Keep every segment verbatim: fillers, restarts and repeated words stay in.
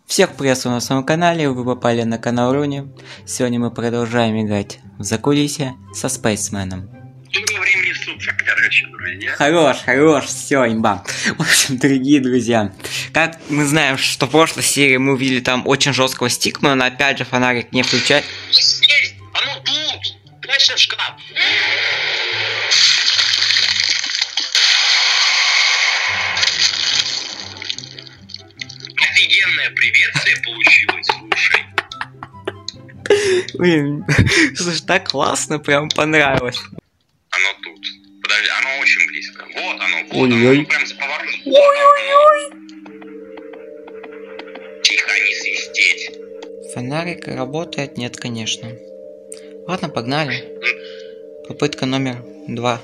Всех приветствую на своем канале, вы попали на канал Руни. Сегодня мы продолжаем играть в закулисье со Спейсменом. Доброго времени суток, короче, друзья. Хорош, хорош, все, имба. В общем, дорогие друзья, как мы знаем, что в прошлой серии мы увидели там очень жесткого стикмана, но опять же фонарик не включает. Есть! Оно тут! Прячься в шкаф! Офигенное приветствие получилось, слушай. Блин, слушай, так классно, прям понравилось. Оно тут. Подожди, оно очень близко. Вот оно, вот Ой-ой. оно, прям с поворотом. Ой-ой-ой. Тихо, не свистеть. Фонарик работает? Нет, конечно. Ладно, погнали. Попытка номер два.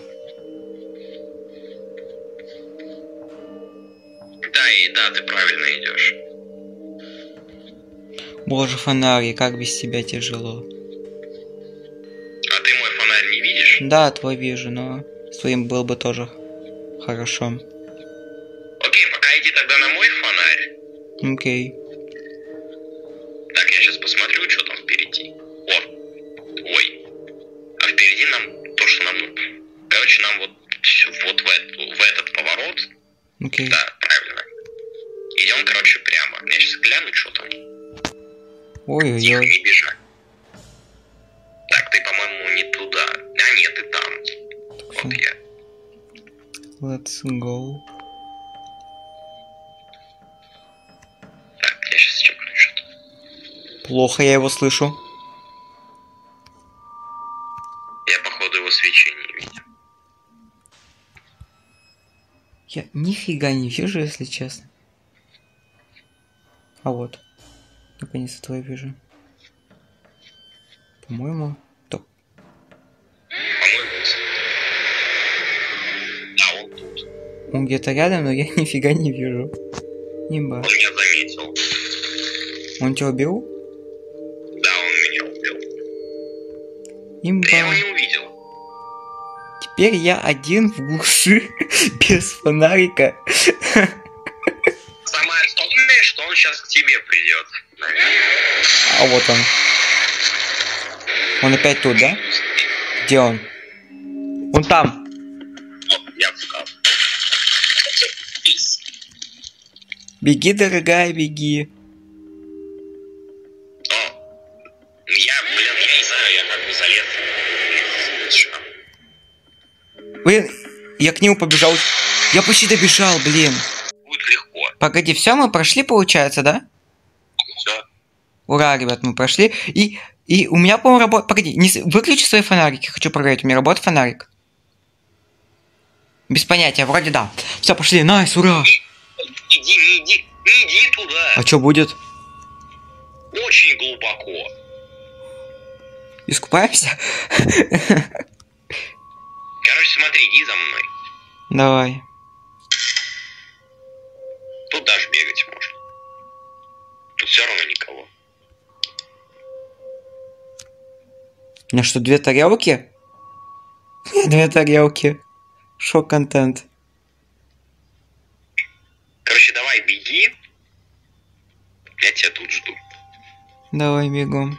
Да, и да, ты правильно идешь. Боже, фонарик, как без тебя тяжело. А ты мой фонарь не видишь? Да, твой вижу, но своим было бы тоже хорошо. Окей, пока иди тогда на мой фонарь. Окей. Так, я сейчас посмотрю, что там впереди. О, ой. А впереди нам то, что нам нужно. Короче, нам вот, вот в, эту, в этот поворот. Окей. Да, правильно. Идем, короче, прямо. Я сейчас гляну, что там. Тихо, Ой-ой-ой. не бежать. Так, ты, по-моему, не туда. А, нет, ты там. Вот я. Let's go. Так, я сейчас чекну что-то. Плохо я его слышу. Я, походу, его свечи не видел. Я нифига не вижу, если честно. А вот. Наконец-то твой вижу. По-моему, топ. По-моему, да, он тут. Он где-то рядом, но я нифига не вижу. Имба. Он меня заметил. Он тебя убил? Да, он меня убил. Имба. Я его не увидел. Теперь я один в глуши, без фонарика. Самое странное, что он сейчас к тебе придет. Наверное. А вот он. Он опять тут, да? Где он? Он там. Вот, я встал. Беги, дорогая, беги. О, я, блин, я не знаю, я как бы залез. Блин, я к нему побежал. Я почти добежал, блин. Будет легко. Погоди, все, мы прошли, получается, да? Все. Ура, ребят, мы прошли. И, и у меня, по-моему, работает... Погоди, не... с- выключи свои фонарики, хочу проверить. У меня работает фонарик? Без понятия, вроде да. Все, пошли, найс, ура. Иди, не иди, не иди туда. А что будет? Очень глубоко. Искупаемся? Короче, смотри, иди за мной. Давай. Тут даже бегать можно. Тут все равно никого. У меня что, две тарелки? Две тарелки. Шок-контент. Короче, давай беги. Я тебя тут жду. Давай бегом.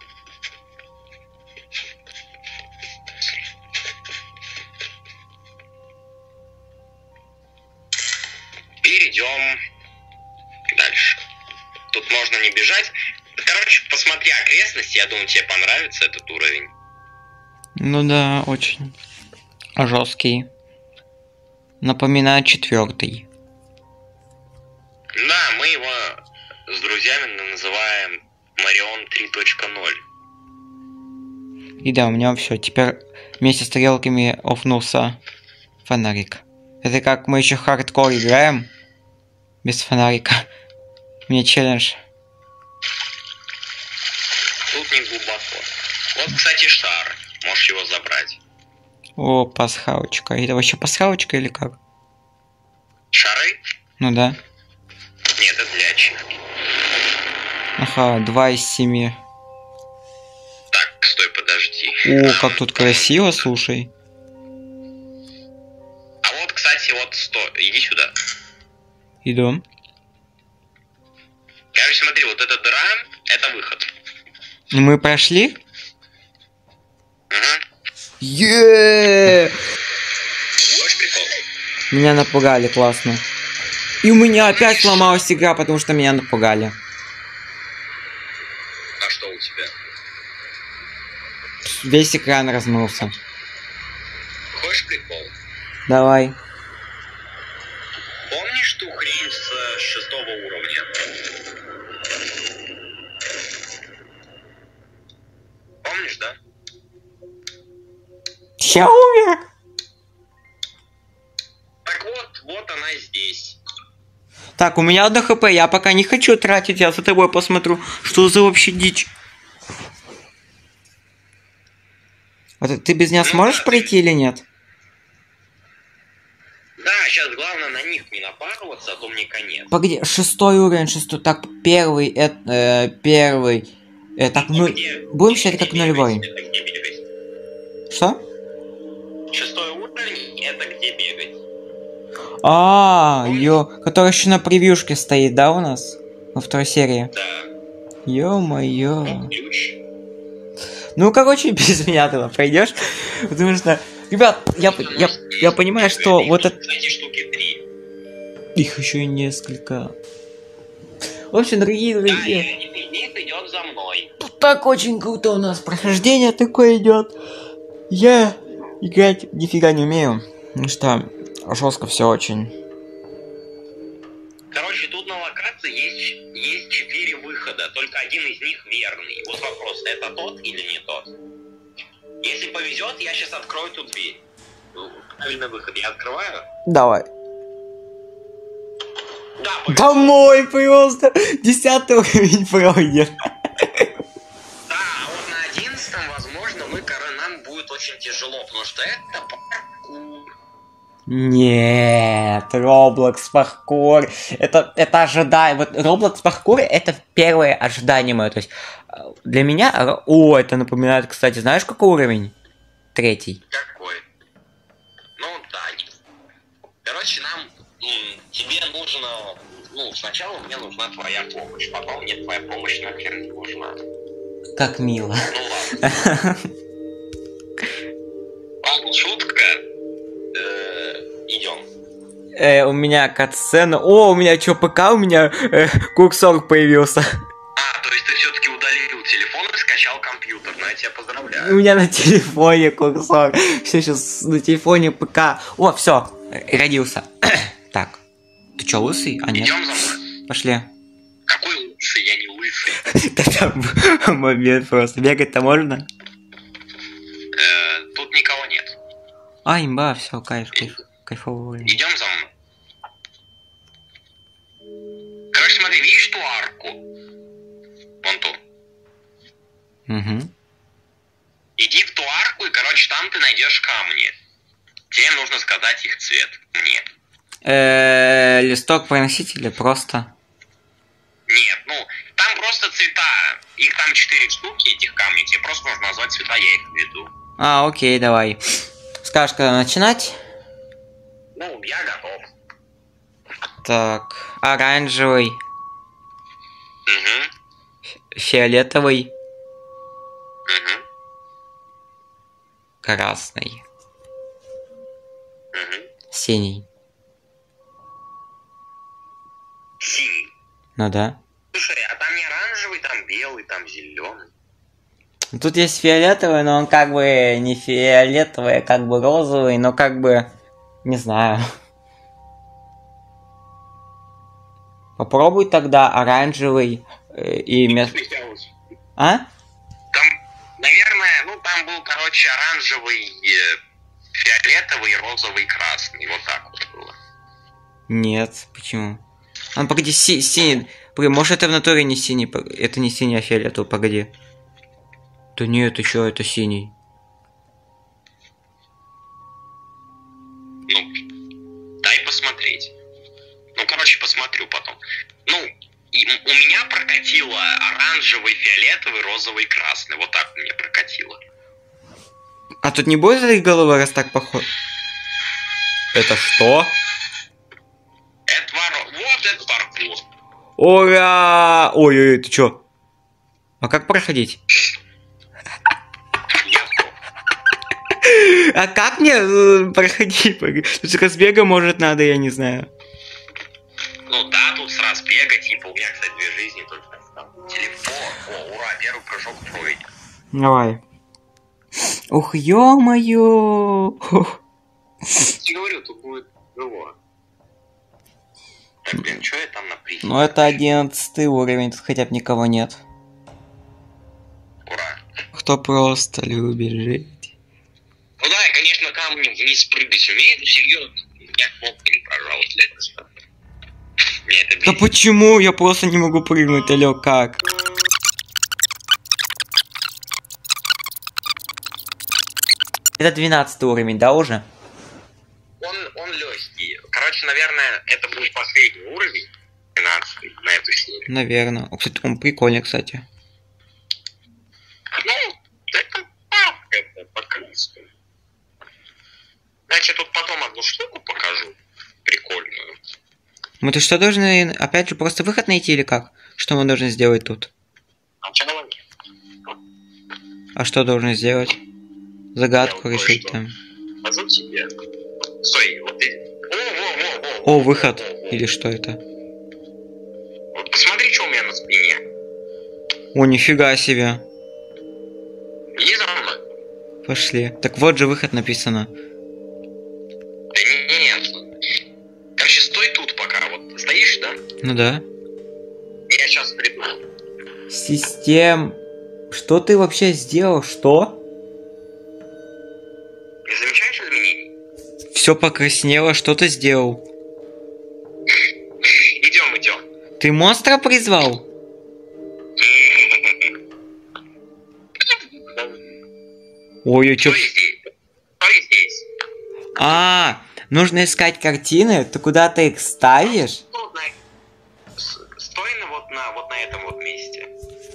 Перейдем дальше. Тут можно не бежать. Короче, посмотри окрестности, я думаю, тебе понравится этот уровень. Ну да, очень жесткий. Напоминает четвертый. Да, мы его с друзьями называем Марион три точка ноль. И да, у меня все. Теперь вместе с тарелками офнулся фонарик. Это как мы еще хардкор играем. Без фонарика. Мне челлендж. Тут не глубоко. Вот, кстати, шар. Можешь его забрать. О, пасхалочка. Это вообще пасхалочка или как? Шары? Ну да. Нет, это для ачивки. Ага, два из семи. Так, стой, подожди. О, Там- как тут красиво, слушай. А вот, кстати, вот стой, иди сюда. Иду. Короче, смотри, вот эта дыра, это выход. Мы прошли? Угу. Еее! Хочешь прикол? Меня напугали, классно. И у меня опять сломалась игра, потому что меня напугали. А что у тебя? Весь экран размылся. Хочешь прикол? Давай. Помнишь ту хрень с шестого уровня? Помнишь, да? Я умер. Так вот, вот она здесь. Так, у меня одно хп, я пока не хочу тратить, я за тобой посмотрю, что за вообще дичь. Вот ты без меня Ну сможешь да, пройти или нет? Да, сейчас главное на них не напарываться, а то мне конец. Погоди, шестой уровень, шестой, так, первый, это, э, первый, э, так, ну, Где- будем где- считать как где нулевой. бегать? Это где бегать? Что? Шестой уровень, это где бегать? А, ё, который еще на превьюшке стоит, да, у нас? Во второй серии. Да. Ё-моё. Ключ. Ну, короче, без меня туда пройдешь, потому что, ребят, я, я, я понимаю, что вот это... Эти штуки три. Их еще несколько. В общем, дорогие Да, друзья, и один из них идет за мной. так очень круто у нас прохождение такое идет. Я играть нифига не умею, потому что жестко все очень. Короче, тут на локации есть, есть четыре выхода, только один из них верный. Вот вопрос, это тот или не тот? Если повезет, я сейчас открою эту дверь. Правильный выход я открываю? Давай. Да, повезло. Домой просто. Десятый уровень пройдет. Да, а вот на одиннадцатом, возможно, мы, короче, нам будет очень тяжело, потому что это паркур. Нет, Roblox паркур. Это, это ожидание. Вот Roblox паркур это первое ожидание мое. То есть для меня. О, это напоминает, кстати, знаешь, какой уровень? Третий. Какой? Ну да. Короче, нам м, тебе нужно. Ну, сначала мне нужна твоя помощь, потом мне твоя помощь нахер не нужна. Как мило. Ну ладно. Ладно, шутка. Идем. Э, у меня катсцена. О, у меня что, ПК, у меня э, курсор появился. А, то есть ты все-таки удалил телефон и скачал компьютер. Ну, я тебя У поздравляю. меня на телефоне курсор. Все сейчас на телефоне ПК. О, все, родился. Так. Ты что, лысый? А нет. Идем за мной. Пошли. Какой лысый? Я не лысый. Да там момент просто. Бегать-то можно? Э, Тут никого нет. А, имба, все, кайф, кайф. Кайфовый уровень. Идем за мной. Короче, смотри, видишь ту арку? Вон ту. Угу. Иди в ту арку, и, короче, там ты найдешь камни. Тебе нужно сказать их цвет. Мне. Э, листок проносителя просто. Нет, ну, там просто цвета. Их там четыре штуки, этих камней. Тебе просто нужно назвать цвета, я их введу. А, окей, давай. Скажешь, когда начинать? Ну, я готов. Так, оранжевый, Угу. фиолетовый, Угу. красный, Угу. синий. Синий. Ну да. Слушай, а там не оранжевый, там белый, там зеленый. Тут есть фиолетовый, но он как бы не фиолетовый, а как бы розовый, но как бы... Не знаю. Попробуй тогда оранжевый э, и... мес- А? Там, наверное, ну там был, короче, оранжевый, э, фиолетовый, розовый, красный. Вот так вот было. Нет, почему? А, погоди, си- синий. Погоди, может это в натуре не синий? П- Это не синий, а фиолетовый, погоди. Да нет, еще это синий. Ну, дай посмотреть. Ну, короче, посмотрю потом. Ну, и м- у меня прокатило оранжевый, фиолетовый, розовый, красный. Вот так у меня прокатило. А тут не будет этой головы, раз так похож? Это что? Это воро... Вот это паркур. Ура! Ой-ой-ой, ты чё? А как проходить? А как мне э, проходить? Тут с разбега, может, надо, я не знаю. Ну да, тут с разбега, типа, у меня, кстати, две жизни только там. Телефон. О, ура, первый прыжок пройден. Давай. Ух, ё-моё! Я говорю, тут будет живо. Так, блин, что я там напрягся? Ну это одиннадцатый уровень, тут хотя бы никого нет. Ура. Кто просто любит жить. Ну да, я, конечно, камнем вниз прыгать умею, но серьезно, меня кнопка не прожала для этого. Мне это Да бесит. почему? Я просто не могу прыгнуть, алё, как? Это двенадцатый уровень, да, уже? Он, он легкий. Короче, наверное, это будет последний уровень, двенадцатый, на эту серию. Наверное. О, кстати, он прикольный, кстати. Ну, это так, это по-крымски. Значит, тут потом одну штуку покажу. Прикольную. Мы тут что должны, опять же, просто выход найти или как? Что мы должны сделать тут? Сначала нет. А что должны сделать? Загадку Я вот решить кое-что. там. Позову тебе. Стой, вот ты. О, о, о, о, О, выход. о, о. Или что это? Вот посмотри, что у меня на спине. О, нифига себе. Иди за мной. Пошли. Так вот же выход написано. Да нет. Короче, стой тут пока. Вот стоишь, да? Ну да. Я сейчас приду. Систем... Что ты вообще сделал? Что? Не замечаешь изменений? Все покраснело, что ты сделал? Идем, идем. Ты монстра призвал? Ой, я чё... Стой здесь. Стой здесь. А, нужно искать картины? Ты куда-то их ставишь? Ну, на- с- Стой на вот на вот на этом вот месте.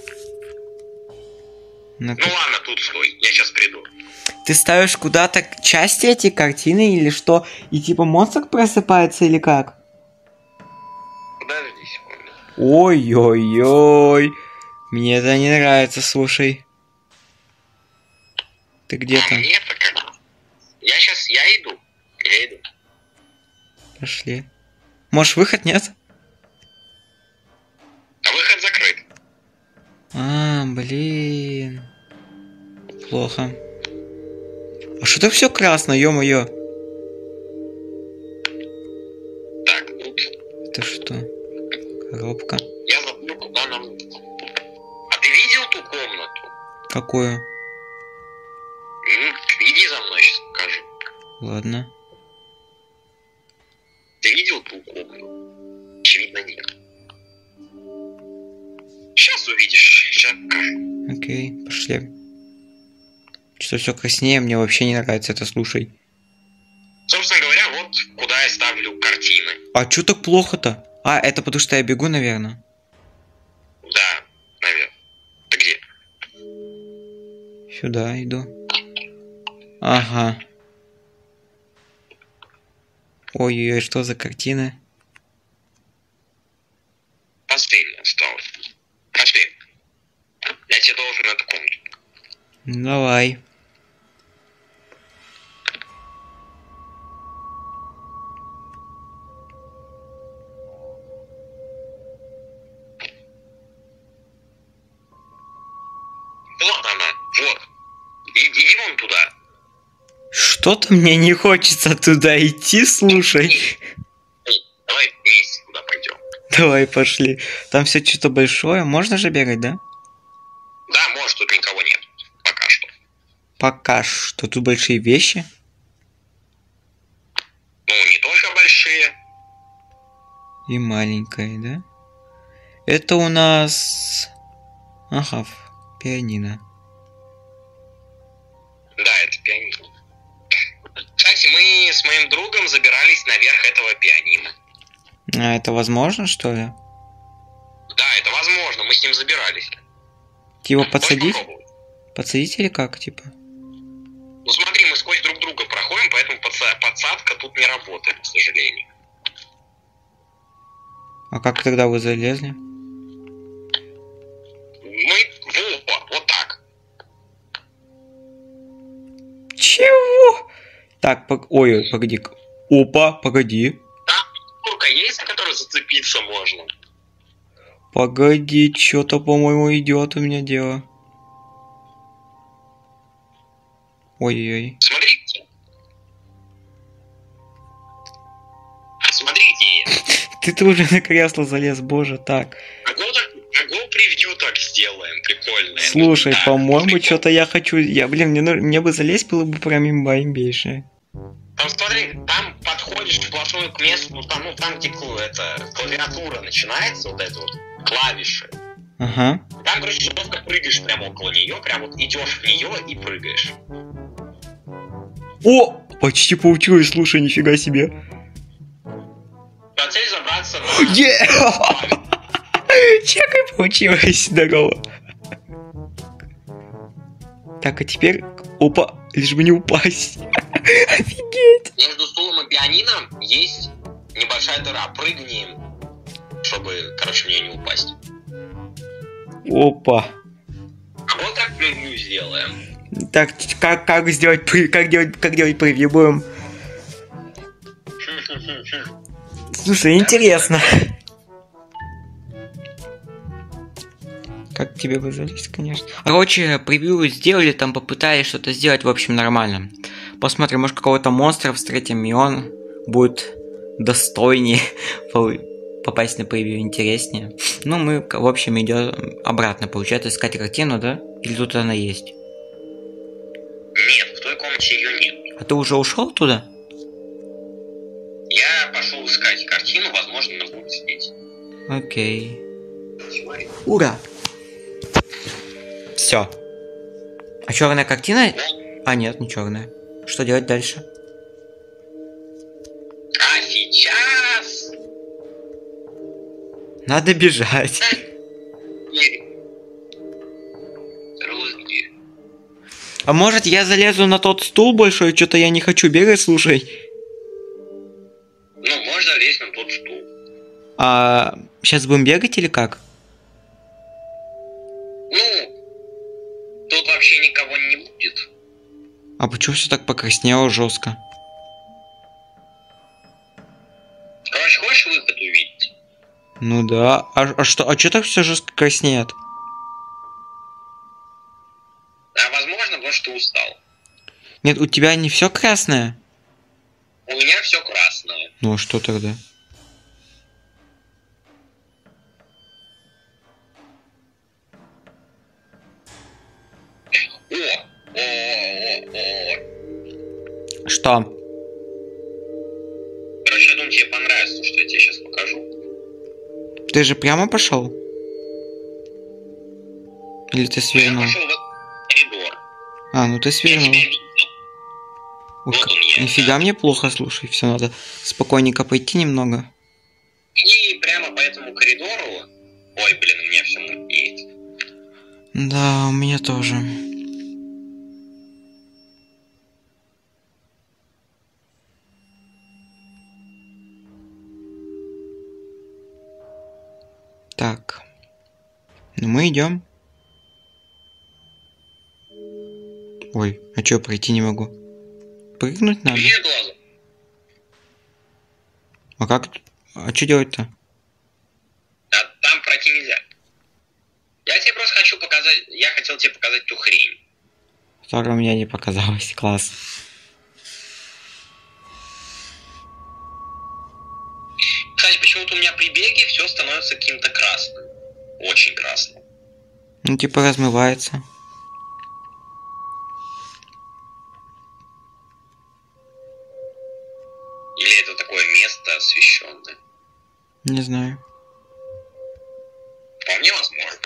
Ну, Ну ладно, тут стой. Я сейчас приду. ты ставишь куда-то части эти картины или что? И типа монстр просыпается или как? Подожди секунду. Ой-ой-ой. Мне это не нравится, слушай. Ты где А там? мне-то как? Я сейчас, я иду. Я иду. Пошли. Может, выход нет? А выход закрыт. А, блин. Плохо. А что так все красно, ё-моё? Так, тут. Это что? Коробка. Я забыл, куда нам. А ты видел ту комнату? Какую? Ну, иди за мной, сейчас покажу. Ладно. Ты видел ту комнату? Очевидно, нет. Сейчас увидишь. Сейчас покажу. Окей, пошли. Что все краснее, мне вообще не нравится это, слушай. Собственно говоря, вот куда я ставлю картины. А чё так плохо-то? А, это потому что я бегу, наверное. Да, наверное. Ты где? Сюда иду. Ага. Ой-ой-ой, что за картины? Последний осталось. Пошли. Я тебе должен эту комнату. Давай. Вот она, вот. И- Иди вон туда. Что-то мне не хочется туда идти, слушай. Эй, давай вместе туда пойдем. Давай, пошли. Там все что-то большое. Можно же бегать, да? Да, может, тут никого нет. Пока что. Пока что. Тут большие вещи. Ну, не только большие. И маленькая, да? Это у нас... Ага, ф- пианино. Да, это пианино. Кстати, мы с моим другом забирались наверх этого пианино. А это возможно, что ли? Да, это возможно, мы с ним забирались. Типа Хочешь подсадить? попробовать? Подсадить или как, типа? Ну смотри, мы сквозь друг друга проходим, поэтому подса- подсадка тут не работает, к сожалению. А как тогда вы залезли? Мы... Вот, вот так. Чего? Так, пог... ой, погоди. Опа, погоди. Там штука есть, за которую зацепиться можно. Погоди, что-то, по-моему, идет у меня дело. Ой-ой-ой. Смотрите. Смотрите. Ты тоже на кресло залез, боже, так. А го так, а го превью так сделаем, прикольно. Слушай, Так, по-моему, прикольно. что-то я хочу... Я, блин, мне, ну- мне бы залезть было бы прям имба имбейшая. Там смотри, там подходишь вплотную к месту, ну там, ну, там где кл- это, клавиатура начинается, вот это вот, клавиши. Ага. Там, короче, жестко прыгаешь прямо около нее, прям вот идешь в нее и прыгаешь. О! Почти получилось, слушай, нифига себе. А цель забраться на... Е! Чекай, получилось, здорово. Так, а теперь... Опа, лишь бы не упасть. Офигеть. Между стулом и пианином есть небольшая дыра. Прыгни, чтобы, короче, мне не упасть. Опа. А вот так превью сделаем. Так, как, как сделать пры- как делать, как делать превью будем? Слушай, интересно. Как тебе бы залезть, конечно. Короче, превью сделали, там попытались что-то сделать, в общем, нормально. Посмотрим, может, какого-то монстра встретим, и он будет достойнее попасть на превью, интереснее. Ну, мы, в общем, идем обратно, получается, искать картину, да? Или тут она есть? Нет, в той комнате ее нет. А ты уже ушел туда? Я пошел искать картину, возможно, она будет здесь. Окей. Смотри. Ура! Все. А черная картина? А, нет, не черная. Что делать дальше? А сейчас... Надо бежать. Русские. А может я залезу на тот стул большой? Что-то я не хочу бегать, слушай. Ну, можно лезть на тот стул. А сейчас будем бегать или как? Ну, тут вообще никого не будет. А почему все так покраснело жестко? Короче, хочешь выход увидеть? Ну да. А, а что? А что так все жестко краснеет? А возможно, потому что устал. Нет, у тебя не все красное? У меня все красное. Ну а что тогда? О, о, о, о. Что? Короче, я думаю, тебе понравится, что я тебе сейчас покажу. Ты же прямо пошел? Или ты Я свернул? пошел в этот коридор. А, ну ты Я свернул. тебя видел. Ух, Вот он я, нифига да. мне плохо, слушай, все надо спокойненько пойти немного. И прямо по этому коридору... Ой, блин, у меня все мутнеет. Да, у меня тоже. Так. Ну мы идем. Ой, а чё, пройти не могу? Прыгнуть надо? Видишь глазом? А как? А что делать-то? А там пройти нельзя. Я тебе просто хочу показать... Я хотел тебе показать ту хрень. Которая у меня не показалась. Класс. Кстати, почему-то у меня при беге все становится каким-то красным. Очень красным. Ну типа размывается. Или это такое место освещенное? Не знаю. Вполне возможно.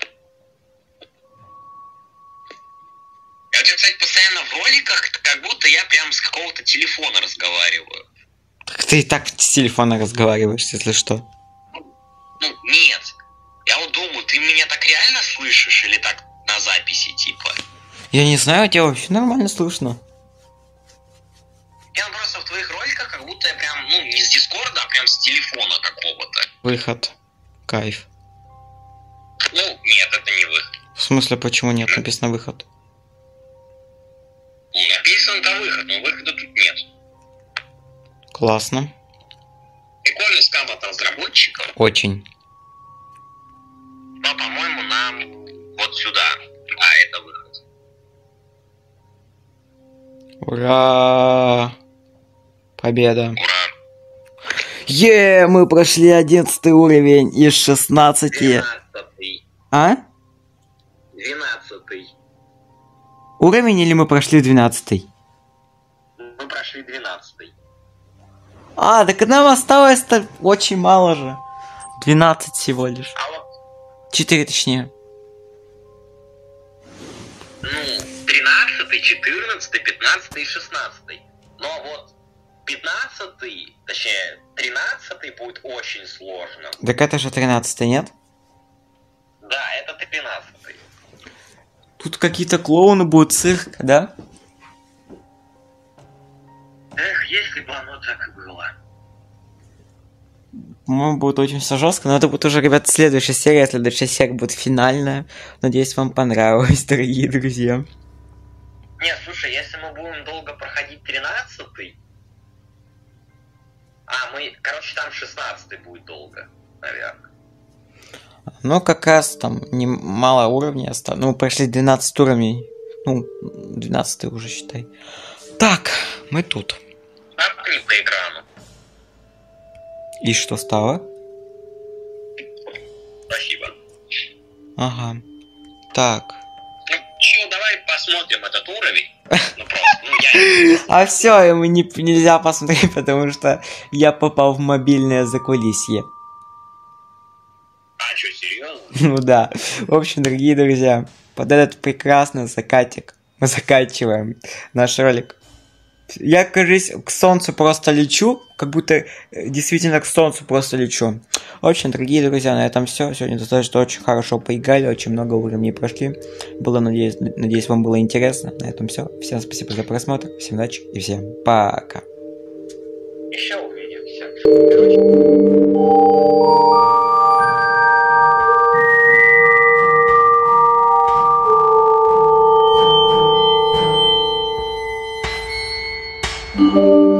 Я вот, кстати, постоянно в роликах, как будто я прям с какого-то телефона разговариваю. Так ты и так с телефона разговариваешь, если что. Ну, нет. Я вот думаю, ты меня так реально слышишь или так на записи, типа? Я не знаю, тебя вообще нормально слышно. Я просто в твоих роликах как будто я прям, ну, не с Дискорда, а прям с телефона какого-то. Выход. Кайф. Ну, нет, это не выход. В смысле, почему нет? Написано выход. Ну, написано-то выход, но выхода тут нет. Классно. Прикольный скам от разработчиков. Очень. Но, по-моему, нам вот сюда. Да, это выход. Ура! Победа. Ура. Е, мы прошли одиннадцатый уровень из шестнадцати. Двенадцатый. А? Двенадцатый. Уровень или мы прошли двенадцатый? Мы прошли двенадцатый. А, так нам осталось-то очень мало же. двенадцать всего лишь. А вот, четыре точнее. ну, тринадцатый, четырнадцатый, пятнадцатый и шестнадцатый. Но вот пятнадцатый, точнее, тринадцатый будет очень сложно. Так это же тринадцатый, нет? Да, это тринадцатый. Тут какие-то клоуны будут, цирк, да? Эх, если бы оно так и было. По-моему, будет очень все жестко, но это будет уже, ребят, следующая серия, следующая серия будет финальная. Надеюсь, вам понравилось, дорогие друзья. Не, слушай, если мы будем долго проходить тринадцатый... А, мы, короче, там шестнадцатый будет долго, наверное. Ну, как раз там не мало уровней осталось. Ну, прошли двенадцать уровней. Ну, двенадцатый уже, считай. Так, мы тут. Апни по экрану. И что стало? Спасибо. Ага. Так. Ну, чё, давай посмотрим этот уровень. Ну, просто, ну, я... А все, ему не, нельзя посмотреть, потому что я попал в мобильное закулисье. А, чё, серьезно? Ну да. В общем, дорогие друзья, под этот прекрасный закатик мы заканчиваем наш ролик. Я, кажется, к солнцу просто лечу, как будто действительно к солнцу просто лечу. В общем, дорогие друзья, на этом все. Сегодня достаточно очень хорошо поиграли, очень много уровней прошли. Было, надеюсь, надеюсь, вам было интересно. На этом все. Всем спасибо за просмотр, всем удачи и всем пока. Еще увидимся. Короче... Thank you.